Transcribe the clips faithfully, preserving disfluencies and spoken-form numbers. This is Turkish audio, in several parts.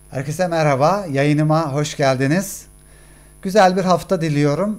Herkese merhaba, yayınıma hoş geldiniz. Güzel bir hafta diliyorum.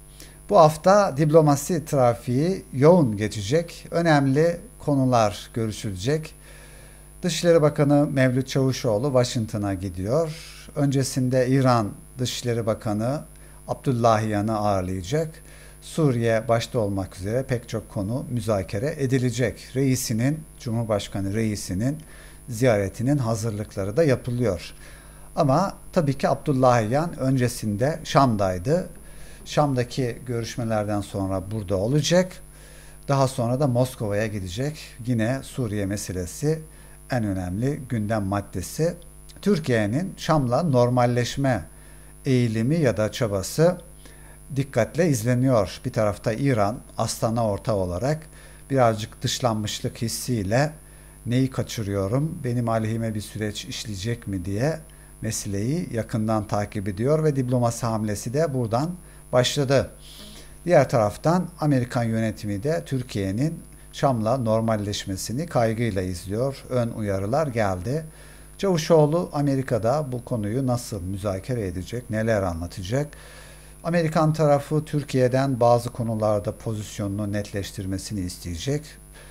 Bu hafta diplomasi trafiği yoğun geçecek. Önemli konular görüşülecek. Dışişleri Bakanı Mevlüt Çavuşoğlu Washington'a gidiyor. Öncesinde İran Dışişleri Bakanı Abdullahiyan'ı ağırlayacak. Suriye başta olmak üzere pek çok konu müzakere edilecek. Reisinin, Cumhurbaşkanı Reisinin ziyaretinin hazırlıkları da yapılıyor. Ama tabii ki Abdullahiyan öncesinde Şam'daydı. Şam'daki görüşmelerden sonra burada olacak. Daha sonra da Moskova'ya gidecek. Yine Suriye meselesi en önemli gündem maddesi. Türkiye'nin Şam'la normalleşme eğilimi ya da çabası dikkatle izleniyor. Bir tarafta İran, Astana ortağı olarak birazcık dışlanmışlık hissiyle neyi kaçırıyorum, benim aleyhime bir süreç işleyecek mi diye meseleyi yakından takip ediyor ve diplomasi hamlesi de buradan başladı. Diğer taraftan Amerikan yönetimi de Türkiye'nin Şam'la normalleşmesini kaygıyla izliyor. Ön uyarılar geldi. Çavuşoğlu Amerika'da bu konuyu nasıl müzakere edecek, neler anlatacak? Amerikan tarafı Türkiye'den bazı konularda pozisyonunu netleştirmesini isteyecek.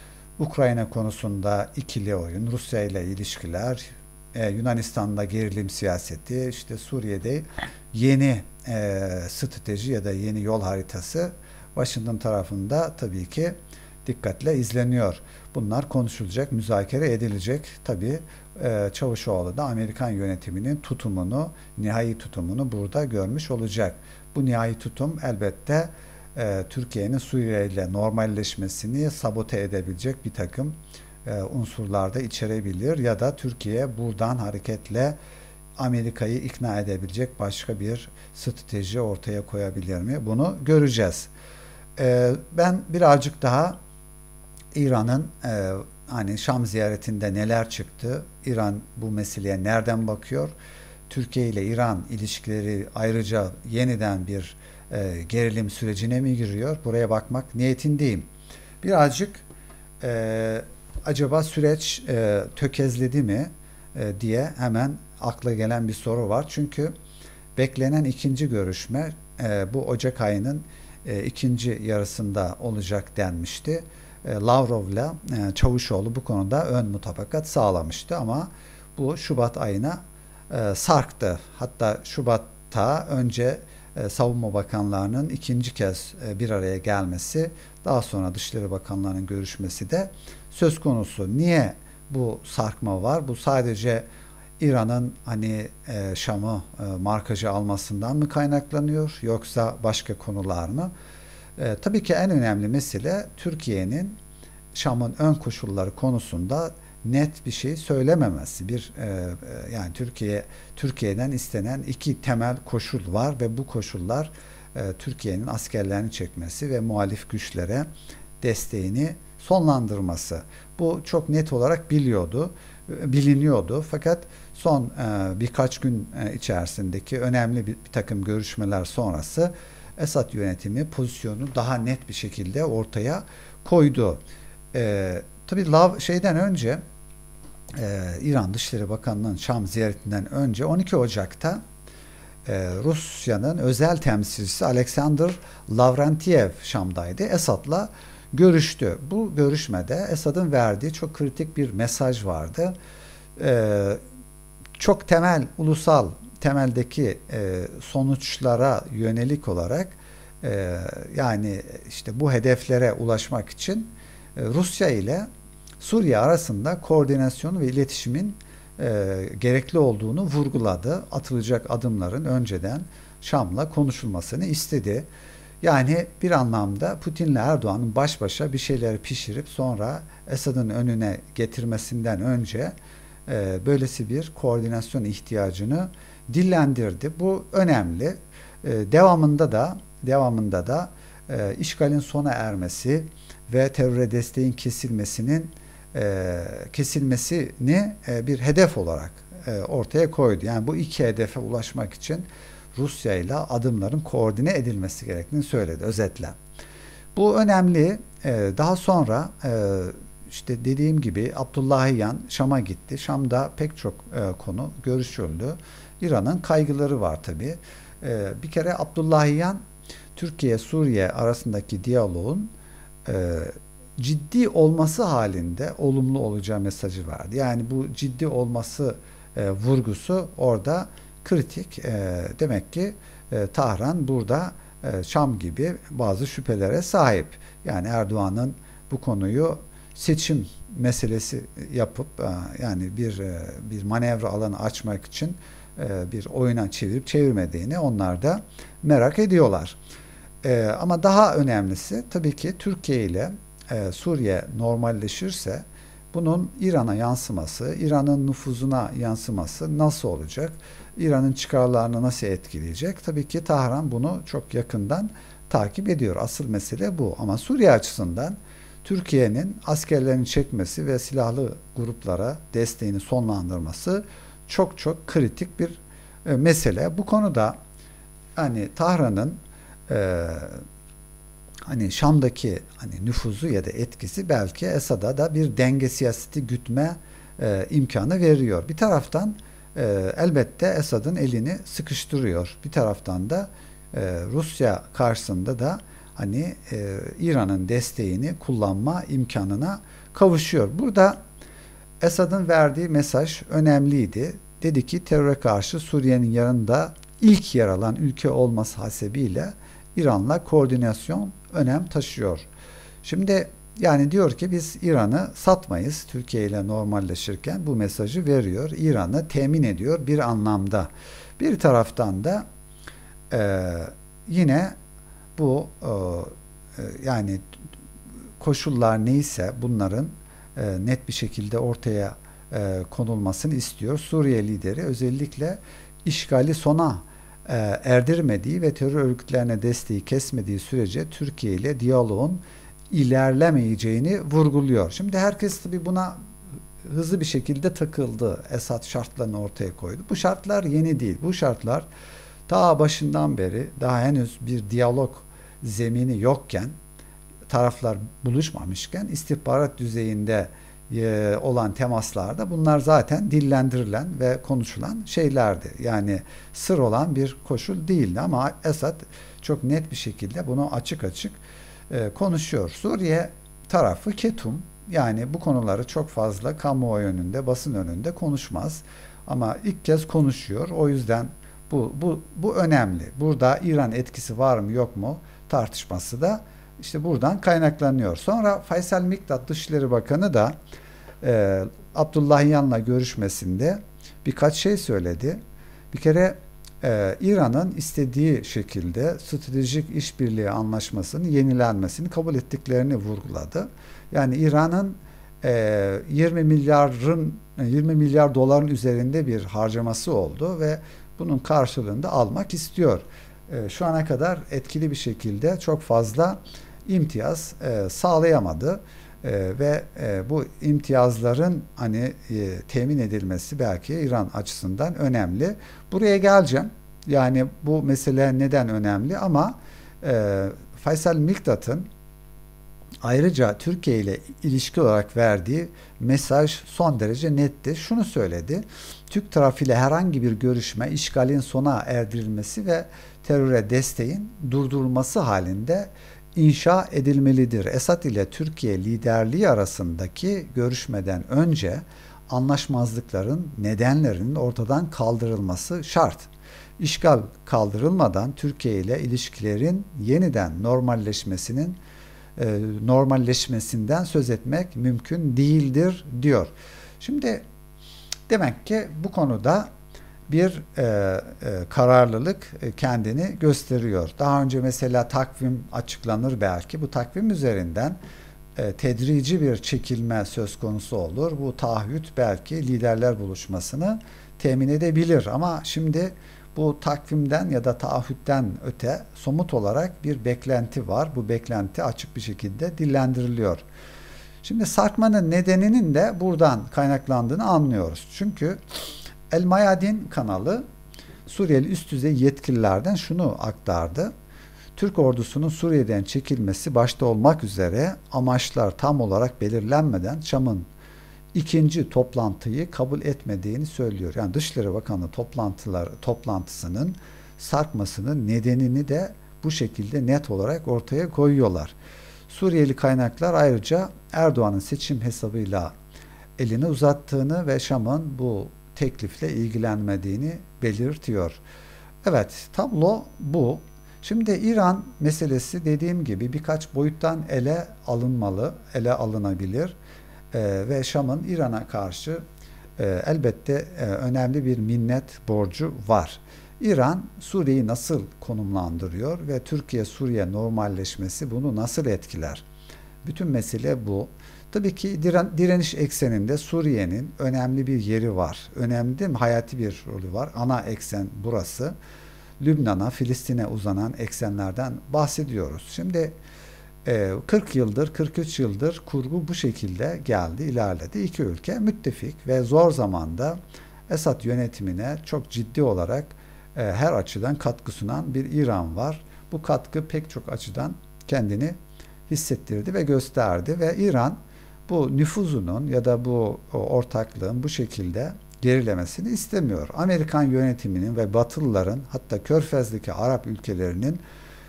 Ukrayna konusunda ikili oyun, Rusya ile ilişkiler, e, Yunanistan'da gerilim siyaseti, işte Suriye'de yeni e, strateji ya da yeni yol haritası Washington tarafında tabii ki dikkatle izleniyor. Bunlar konuşulacak, müzakere edilecek. Tabii e, Çavuşoğlu da Amerikan yönetiminin tutumunu, nihai tutumunu burada görmüş olacak. Bu nihai tutum elbette e, Türkiye'nin Suriye ile normalleşmesini sabote edebilecek bir takım e, unsurlar da içerebilir ya da Türkiye buradan hareketle Amerika'yı ikna edebilecek başka bir strateji ortaya koyabilir mi? Bunu göreceğiz. E, ben birazcık daha İran'ın e, hani Şam ziyaretinde neler çıktı, İran bu meseleye nereden bakıyor, Türkiye ile İran ilişkileri ayrıca yeniden bir e, gerilim sürecine mi giriyor? Buraya bakmak niyetindeyim. Birazcık e, acaba süreç e, tökezledi mi e, diye hemen akla gelen bir soru var. Çünkü beklenen ikinci görüşme e, bu Ocak ayının e, ikinci yarısında olacak denmişti. E, Lavrov'la e, Çavuşoğlu bu konuda ön mutabakat sağlamıştı ama bu Şubat ayına e, sarktı. Hatta Şubat'ta önce e, Savunma Bakanlarının ikinci kez e, bir araya gelmesi, daha sonra Dışişleri Bakanlarının görüşmesi de söz konusu. Niye bu sarkma var? Bu sadece İran'ın hani e, Şam'ı e, markacı almasından mı kaynaklanıyor yoksa başka konular mı? E, tabii ki en önemli mesele Türkiye'nin Şam'ın ön koşulları konusunda net bir şey söylememesi. Bir e, e, yani Türkiye Türkiye'den istenen iki temel koşul var ve bu koşullar e, Türkiye'nin askerlerini çekmesi ve muhalif güçlere desteğini sonlandırması. Bu çok net olarak biliyordu, biliniyordu. Fakat son e, birkaç gün e, içerisindeki önemli bir, bir takım görüşmeler sonrası Esad yönetimi pozisyonu daha net bir şekilde ortaya koydu. E, tabii Lav şeyden önce e, İran Dışişleri Bakanlığı'nın Şam ziyaretinden önce on iki Ocak'ta e, Rusya'nın özel temsilcisi Alexander Lavrentiev Şam'daydı. Esad'la görüştü. Bu görüşmede Esad'ın verdiği çok kritik bir mesaj vardı. E, çok temel, ulusal temeldeki e, sonuçlara yönelik olarak e, yani işte bu hedeflere ulaşmak için e, Rusya ile Suriye arasında koordinasyon ve iletişimin e, gerekli olduğunu vurguladı. Atılacak adımların önceden Şam'la konuşulmasını istedi. Yani bir anlamda Putin'le Erdoğan'ın baş başa bir şeyleri pişirip sonra Esad'ın önüne getirmesinden önce e, böylesi bir koordinasyon ihtiyacını dillendirdi. Bu önemli. E, devamında da devamında da e, işgalin sona ermesi ve teröre desteğin kesilmesinin e, kesilmesini e, bir hedef olarak e, ortaya koydu. Yani bu iki hedefe ulaşmak için Rusya ile adımların koordine edilmesi gerektiğini söyledi özetle. Bu önemli. E, daha sonra e, işte dediğim gibi Abdullahiyan Şam'a gitti. Şam'da pek çok e, konu görüşüldü. İran'ın kaygıları var tabii. E, bir kere Abdullahiyan Türkiye-Suriye arasındaki diyaloğun e, ciddi olması halinde olumlu olacağı mesajı vardı. Yani bu ciddi olması e, vurgusu orada kritik. E, demek ki e, Tahran burada e, Şam gibi bazı şüphelere sahip. Yani Erdoğan'ın bu konuyu seçim meselesi yapıp e, yani bir e, bir manevra alanı açmak için e, bir oyuna çevirip çevirmediğini onlar da merak ediyorlar. E, ama daha önemlisi tabii ki Türkiye ile e, Suriye normalleşirse bunun İran'a yansıması, İran'ın nüfuzuna yansıması nasıl olacak? İran'ın çıkarlarını nasıl etkileyecek? Tabii ki Tahran bunu çok yakından takip ediyor. Asıl mesele bu. Ama Suriye açısından Türkiye'nin askerlerini çekmesi ve silahlı gruplara desteğini sonlandırması çok çok kritik bir e, mesele. Bu konuda hani Tahran'ın e, hani Şam'daki hani nüfuzu ya da etkisi belki Esad'a da bir denge siyaseti gütme e, imkanı veriyor. Bir taraftan e, elbette Esad'ın elini sıkıştırıyor. Bir taraftan da e, Rusya karşısında da hani e, İran'ın desteğini kullanma imkanına kavuşuyor. Burada Esad'ın verdiği mesaj önemliydi. Dedi ki teröre karşı Suriye'nin yanında ilk yer alan ülke olması hasebiyle İran'la koordinasyon önem taşıyor. Şimdi yani diyor ki biz İran'ı satmayız. Türkiye ile normalleşirken bu mesajı veriyor. İran'ı temin ediyor bir anlamda. Bir taraftan da e, yine bu e, yani koşullar neyse bunların e, net bir şekilde ortaya e, konulmasını istiyor. Suriye lideri özellikle işgali sona e, erdirmediği ve terör örgütlerine desteği kesmediği sürece Türkiye ile diyaloğun ilerlemeyeceğini vurguluyor. Şimdi herkes tabii buna hızlı bir şekilde takıldı. Esad şartlarını ortaya koydu. Bu şartlar yeni değil. Bu şartlar ta başından beri daha henüz bir diyalog zemini yokken, taraflar buluşmamışken istihbarat düzeyinde e, olan temaslarda bunlar zaten dillendirilen ve konuşulan şeylerdi. Yani sır olan bir koşul değildi ama Esad çok net bir şekilde bunu açık açık e, konuşuyor. Suriye tarafı ketum. Yani bu konuları çok fazla kamuoyu önünde, basın önünde konuşmaz. Ama ilk kez konuşuyor. O yüzden bu, bu, bu önemli. Burada İran etkisi var mı yok mu tartışması da işte buradan kaynaklanıyor. Sonra Faysal Miktat Dışişleri Bakanı da e, Abdullahiyan'la görüşmesinde birkaç şey söyledi. Bir kere e, İran'ın istediği şekilde stratejik işbirliği anlaşmasının yenilenmesini kabul ettiklerini vurguladı. Yani İran'ın e, yirmi milyarın yirmi milyar doların üzerinde bir harcaması oldu ve bunun karşılığında almak istiyor. E, şu ana kadar etkili bir şekilde çok fazla imtiyaz e, sağlayamadı e, ve e, bu imtiyazların hani e, temin edilmesi belki İran açısından önemli. Buraya geleceğim. Yani bu mesele neden önemli ama e, Faysal Miktat'ın ayrıca Türkiye ile ilişki olarak verdiği mesaj son derece netti. Şunu söyledi. Türk tarafıyla herhangi bir görüşme işgalin sona erdirilmesi ve teröre desteğin durdurulması halinde inşa edilmelidir. Esad ile Türkiye liderliği arasındaki görüşmeden önce anlaşmazlıkların nedenlerinin ortadan kaldırılması şart. İşgal kaldırılmadan Türkiye ile ilişkilerin yeniden normalleşmesinin e, normalleşmesinden söz etmek mümkün değildir diyor. Şimdi demek ki bu konuda bir e, e, kararlılık e, kendini gösteriyor. Daha önce mesela takvim açıklanır belki. Bu takvim üzerinden e, tedrici bir çekilme söz konusu olur. Bu taahhüt belki liderler buluşmasını temin edebilir. Ama şimdi bu takvimden ya da taahhütten öte somut olarak bir beklenti var. Bu beklenti açık bir şekilde dillendiriliyor. Şimdi sarkmanın nedeninin de buradan kaynaklandığını anlıyoruz. Çünkü El Mayadin kanalı Suriyeli üst düzey yetkililerden şunu aktardı. Türk ordusunun Suriye'den çekilmesi başta olmak üzere amaçlar tam olarak belirlenmeden Şam'ın ikinci toplantıyı kabul etmediğini söylüyor. Yani Dışişleri Bakanlığı toplantılar toplantısının sarkmasının nedenini de bu şekilde net olarak ortaya koyuyorlar. Suriyeli kaynaklar ayrıca Erdoğan'ın seçim hesabıyla elini uzattığını ve Şam'ın bu teklifle ilgilenmediğini belirtiyor. Evet, tablo bu. Şimdi İran meselesi dediğim gibi birkaç boyuttan ele alınmalı, ele alınabilir ee, ve Şam'ın İran'a karşı e, elbette e, önemli bir minnet borcu var. İran Suriye'yi nasıl konumlandırıyor ve Türkiye-Suriye normalleşmesi bunu nasıl etkiler? Bütün mesele bu. Tabii ki diren, direniş ekseninde Suriye'nin önemli bir yeri var. Önemli değil mi? Hayati bir rolü var. Ana eksen burası. Lübnan'a, Filistin'e uzanan eksenlerden bahsediyoruz. Şimdi kırk yıldır, kırk üç yıldır kurgu bu şekilde geldi, ilerledi. İki ülke müttefik ve zor zamanda Esad yönetimine çok ciddi olarak her açıdan katkı sunan bir İran var. Bu katkı pek çok açıdan kendini hissettirdi ve gösterdi ve İran bu nüfuzunun ya da bu ortaklığın bu şekilde gerilemesini istemiyor. Amerikan yönetiminin ve Batılıların hatta Körfez'deki Arap ülkelerinin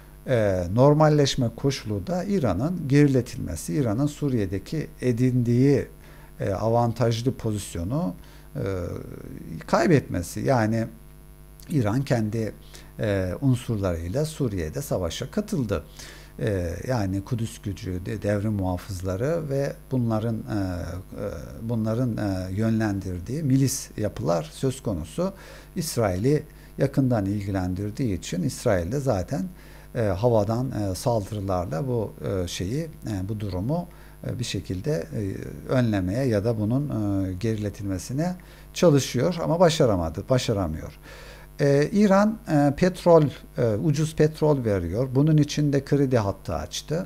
e, normalleşme koşulu da İran'ın geriletilmesi, İran'ın Suriye'deki edindiği e, avantajlı pozisyonu e, kaybetmesi. Yani İran kendi e, unsurlarıyla Suriye'de savaşa katıldı. E, yani Kudüs gücü, devrim muhafızları ve bunların e, bunların e, yönlendirdiği milis yapılar söz konusu. İsrail'i yakından ilgilendirdiği için İsrail'de zaten e, havadan e, saldırılarla bu e, şeyi, e, bu durumu e, bir şekilde e, önlemeye ya da bunun e, geriletilmesine çalışıyor ama başaramadı, başaramıyor. Ee, İran e, petrol, e, ucuz petrol veriyor. Bunun için de kredi hattı açtı.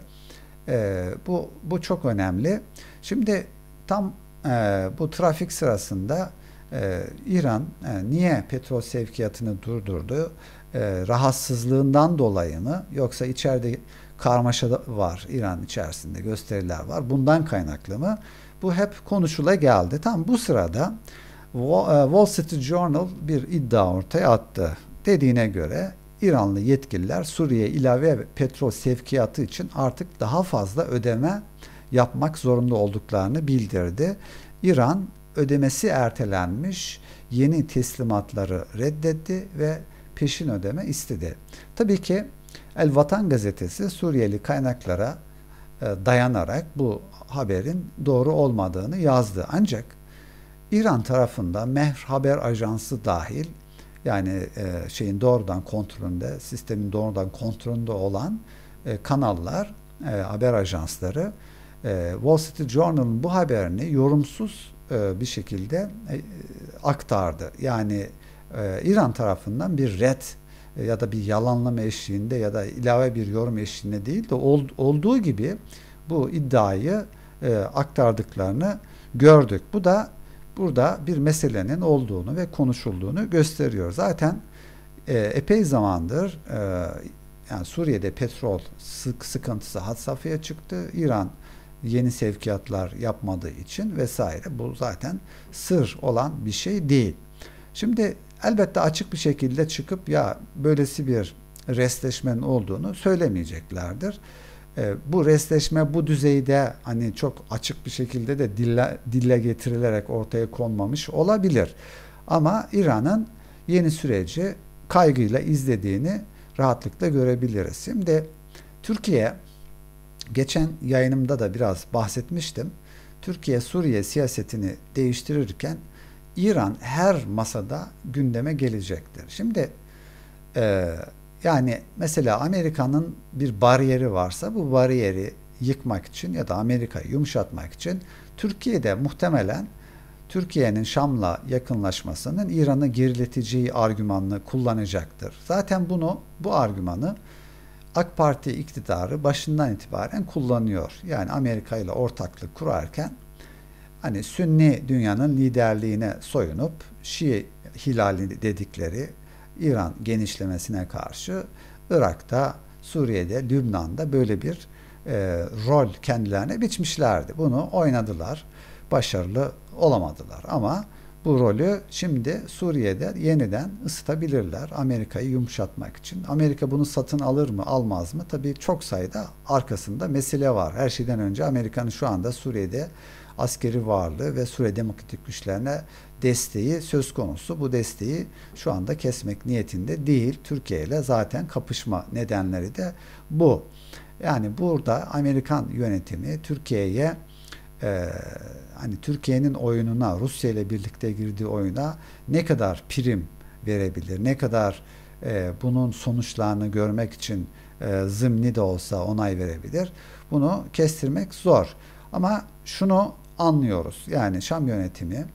E, bu bu çok önemli. Şimdi tam e, bu trafik sırasında e, İran e, niye petrol sevkiyatını durdurdu? E, rahatsızlığından dolayı mı? Yoksa içeride karmaşa var, İran içerisinde gösteriler var. Bundan kaynaklı mı? Bu hep konuşula geldi. Tam bu sırada Wall Street Journal bir iddia ortaya attı. Dediğine göre İranlı yetkililer Suriye ilave petrol sevkiyatı için artık daha fazla ödeme yapmak zorunda olduklarını bildirdi. İran ödemesi ertelenmiş yeni teslimatları reddetti ve peşin ödeme istedi. Tabii ki El Vatan gazetesi Suriyeli kaynaklara dayanarak bu haberin doğru olmadığını yazdı. Ancak İran tarafında Mehr Haber Ajansı dahil yani e, şeyin doğrudan kontrolünde, sistemin doğrudan kontrolünde olan e, kanallar, e, haber ajansları e, Wall Street Journal'ın bu haberini yorumsuz e, bir şekilde e, aktardı. Yani e, İran tarafından bir red e, ya da bir yalanlama eşliğinde ya da ilave bir yorum eşliğinde değil de ol, olduğu gibi bu iddiayı e, aktardıklarını gördük. Bu da burada bir meselenin olduğunu ve konuşulduğunu gösteriyor. Zaten e, epey zamandır e, yani Suriye'de petrol sık sıkıntısı had safhaya çıktı. İran yeni sevkiyatlar yapmadığı için vesaire. Bu zaten sır olan bir şey değil. Şimdi elbette açık bir şekilde çıkıp ya böylesi bir restleşmenin olduğunu söylemeyeceklerdir. E, bu restleşme bu düzeyde hani çok açık bir şekilde de dille, dille getirilerek ortaya konmamış olabilir. Ama İran'ın yeni süreci kaygıyla izlediğini rahatlıkla görebiliriz. Şimdi Türkiye, geçen yayınımda da biraz bahsetmiştim. Türkiye Suriye siyasetini değiştirirken İran her masada gündeme gelecektir. Şimdi e, yani mesela Amerika'nın bir bariyeri varsa bu bariyeri yıkmak için ya da Amerika'yı yumuşatmak için Türkiye'de muhtemelen Türkiye'nin Şam'la yakınlaşmasının İran'ı gerileteceği argümanını kullanacaktır. Zaten bunu bu argümanı AK Parti iktidarı başından itibaren kullanıyor. Yani Amerika ile ortaklık kurarken hani Sünni dünyanın liderliğine soyunup Şii hilali dedikleri İran genişlemesine karşı Irak'ta Suriye'de, Lübnan'da böyle bir e, rol kendilerine biçmişlerdi. Bunu oynadılar. Başarılı olamadılar ama bu rolü şimdi Suriye'de yeniden ısıtabilirler Amerika'yı yumuşatmak için. Amerika bunu satın alır mı, almaz mı? Tabii çok sayıda arkasında mesele var. Her şeyden önce Amerika'nın şu anda Suriye'de askeri varlığı ve Suriye Demokratik Güçlerine desteği söz konusu. Bu desteği şu anda kesmek niyetinde değil. Türkiye ile zaten kapışma nedenleri de bu. Yani burada Amerikan yönetimi Türkiye'ye e, hani Türkiye'nin oyununa, Rusya ile birlikte girdiği oyuna ne kadar prim verebilir, ne kadar e, bunun sonuçlarını görmek için e, zımni de olsa onay verebilir. Bunu kestirmek zor. Ama şunu anlıyoruz. Yani Şam yönetimi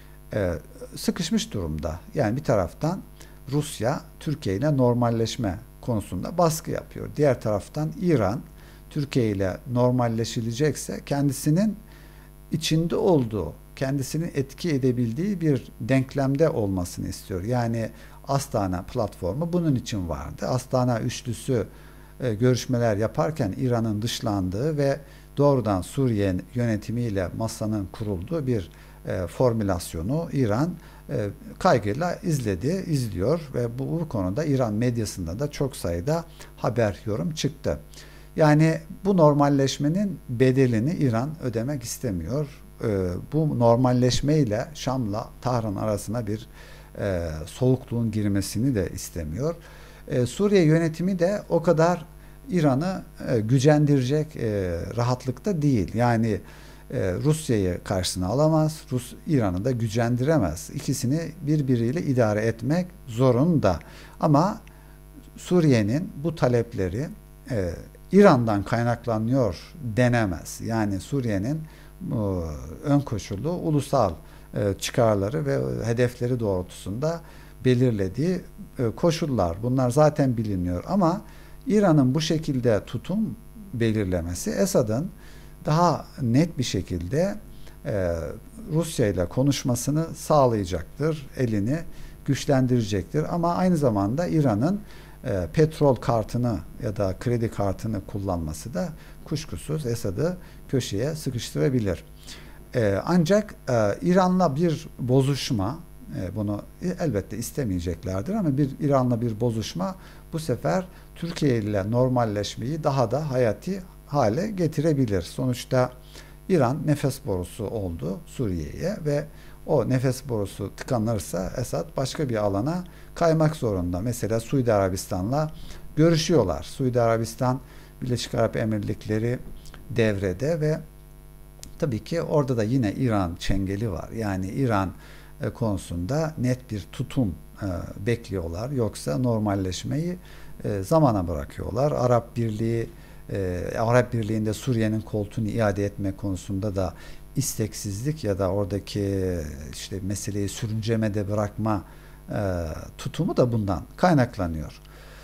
e, sıkışmış durumda. Yani bir taraftan Rusya Türkiye ile normalleşme konusunda baskı yapıyor. Diğer taraftan İran Türkiye ile normalleşilecekse kendisinin içinde olduğu, kendisini etki edebildiği bir denklemde olmasını istiyor. Yani Astana platformu bunun için vardı. Astana üçlüsü e, görüşmeler yaparken İran'ın dışlandığı ve doğrudan Suriye yönetimiyle masanın kurulduğu bir e, formülasyonu İran e, kaygıyla izledi, izliyor ve bu, bu konuda İran medyasında da çok sayıda haber, yorum çıktı. Yani bu normalleşmenin bedelini İran ödemek istemiyor. E, bu normalleşme ile Şam'la Tahran arasına bir e, soğukluğun girmesini de istemiyor. E, Suriye yönetimi de o kadar İran'ı e, gücendirecek e, rahatlıkta değil. Yani e, Rusya'yı karşısına alamaz, Rus İran'ı da gücendiremez. İkisini birbiriyle idare etmek zorunda. Ama Suriye'nin bu talepleri e, İran'dan kaynaklanıyor denemez. Yani Suriye'nin e, ön koşulu ulusal e, çıkarları ve hedefleri doğrultusunda belirlediği e, koşullar. Bunlar zaten biliniyor ama İran'ın bu şekilde tutum belirlemesi Esad'ın daha net bir şekilde e, Rusya ile konuşmasını sağlayacaktır. Elini güçlendirecektir. Ama aynı zamanda İran'ın e, petrol kartını ya da kredi kartını kullanması da kuşkusuz Esad'ı köşeye sıkıştırabilir. E, ancak e, İran'la bir bozuşma, e, bunu elbette istemeyeceklerdir ama bir İran'la bir bozuşma bu sefer Türkiye ile normalleşmeyi daha da hayati hale getirebilir. Sonuçta İran nefes borusu oldu Suriye'ye ve o nefes borusu tıkanırsa Esad başka bir alana kaymak zorunda. Mesela Suudi Arabistan'la görüşüyorlar. Suudi Arabistan, Birleşik Arap Emirlikleri devrede ve tabii ki orada da yine İran çengeli var. Yani İran konusunda net bir tutum bekliyorlar. Yoksa normalleşmeyi zamana bırakıyorlar. Arap Birliği Arap Birliği'nde Suriye'nin koltuğunu iade etme konusunda da isteksizlik ya da oradaki işte meseleyi sürüncemede bırakma e, tutumu da bundan kaynaklanıyor.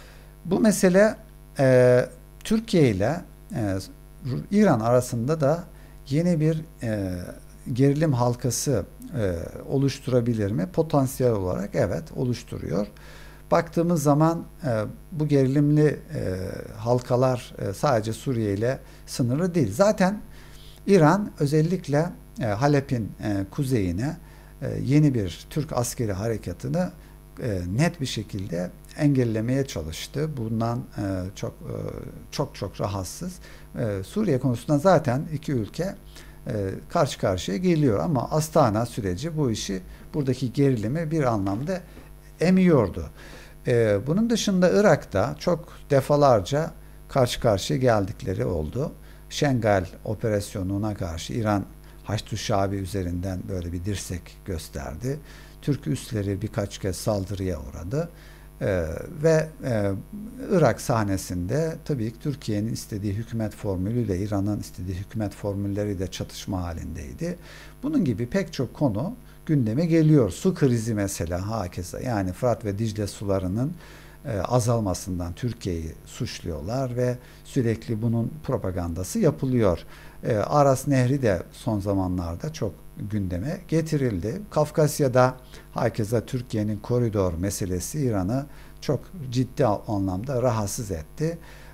Bu mesele e, Türkiye ile e, İran arasında da yeni bir e, gerilim halkası e, oluşturabilir mi? Potansiyel olarak evet oluşturuyor. Baktığımız zaman e, bu gerilimli e, halkalar e, sadece Suriye ile sınırlı değil. Zaten İran özellikle e, Halep'in e, kuzeyine e, yeni bir Türk askeri harekatını e, net bir şekilde engellemeye çalıştı. Bundan e, çok e, çok çok rahatsız. E, Suriye konusunda zaten iki ülke e, karşı karşıya geliyor ama Astana süreci bu işi, buradaki gerilimi bir anlamda emiyordu. Ee, bunun dışında Irak'ta çok defalarca karşı karşıya geldikleri oldu. Şengal operasyonuna karşı İran Haçlı Şabi üzerinden böyle bir dirsek gösterdi. Türk üsleri birkaç kez saldırıya uğradı. Ee, ve e, Irak sahnesinde tabii ki Türkiye'nin istediği hükümet formülüyle İran'ın istediği hükümet formülleri de çatışma halindeydi. Bunun gibi pek çok konu gündeme geliyor. Su krizi mesela hakeza, yani Fırat ve Dicle sularının e, azalmasından Türkiye'yi suçluyorlar ve sürekli bunun propagandası yapılıyor. E, Aras Nehri de son zamanlarda çok gündeme getirildi. Kafkasya'da hakeza Türkiye'nin koridor meselesi İran'ı çok ciddi anlamda rahatsız etti.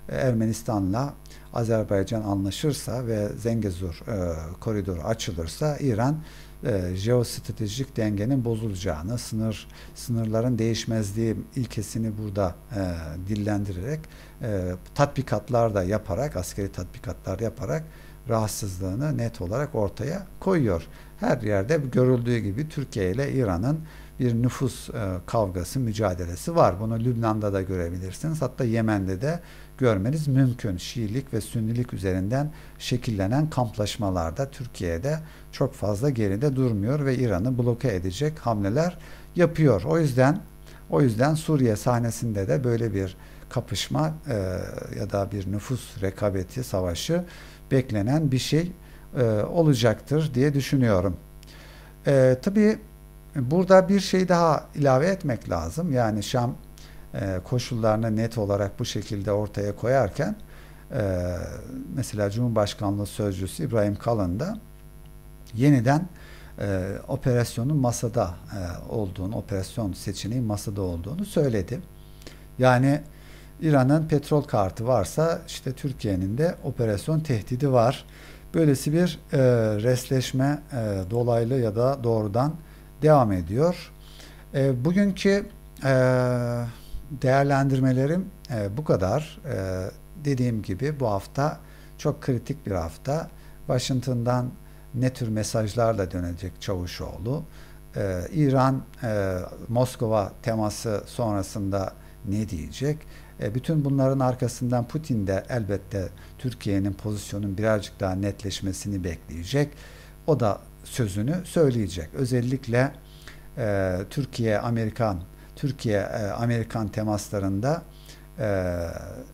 e, Ermenistan'la Azerbaycan anlaşırsa ve Zengezur e, koridoru açılırsa İran e, jeostratejik dengenin bozulacağını, sınır sınırların değişmezliği ilkesini burada e, dillendirerek e, tatbikatlar da yaparak, askeri tatbikatlar yaparak rahatsızlığını net olarak ortaya koyuyor. Her yerde görüldüğü gibi Türkiye ile İran'ın bir nüfus e, kavgası, mücadelesi var. Bunu Lübnan'da da görebilirsiniz. Hatta Yemen'de de görmeniz mümkün. Şiilik ve Sünnilik üzerinden şekillenen kamplaşmalarda Türkiye'de çok fazla geride durmuyor ve İran'ı bloke edecek hamleler yapıyor. O yüzden o yüzden Suriye sahnesinde de böyle bir kapışma e, ya da bir nüfus rekabeti, savaşı beklenen bir şey e, olacaktır diye düşünüyorum. E, tabii burada bir şey daha ilave etmek lazım. Yani Şam e, koşullarını net olarak bu şekilde ortaya koyarken e, mesela Cumhurbaşkanlığı Sözcüsü İbrahim Kalın da yeniden e, operasyonun masada e, olduğunu, operasyon seçeneği masada olduğunu söyledi. Yani İran'ın petrol kartı varsa işte Türkiye'nin de operasyon tehdidi var. Böylesi bir e, resleşme e, dolaylı ya da doğrudan devam ediyor. E, bugünkü e, değerlendirmelerim e, bu kadar. E, dediğim gibi bu hafta çok kritik bir hafta. Washington'dan ne tür mesajlarla dönecek Çavuşoğlu? E, İran e, Moskova teması sonrasında ne diyecek? E, bütün bunların arkasından Putin de elbette Türkiye'nin pozisyonun birazcık daha netleşmesini bekleyecek. O da sözünü söyleyecek. Özellikle e, Türkiye Amerikan Türkiye e, Amerikan temaslarında e, e,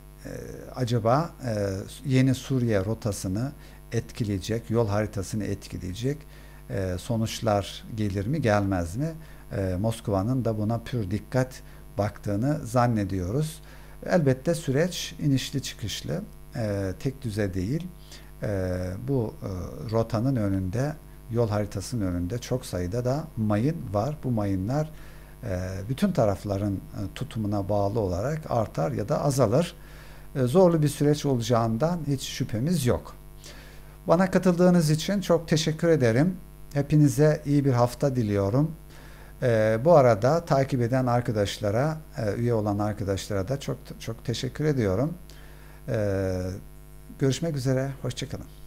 acaba e, yeni Suriye rotasını etkileyecek, yol haritasını etkileyecek e, sonuçlar gelir mi, gelmez mi? E, Moskova'nın da buna pür dikkat baktığını zannediyoruz. Elbette süreç inişli çıkışlı, e, tek düze değil. E, bu e, rotanın önünde, yol haritasının önünde çok sayıda da mayın var. Bu mayınlar e, bütün tarafların e, tutumuna bağlı olarak artar ya da azalır. E, zorlu bir süreç olacağından hiç şüphemiz yok. Bana katıldığınız için çok teşekkür ederim. Hepinize iyi bir hafta diliyorum. Ee, bu arada takip eden arkadaşlara, e, üye olan arkadaşlara da çok çok teşekkür ediyorum. Ee, görüşmek üzere, hoşça kalın.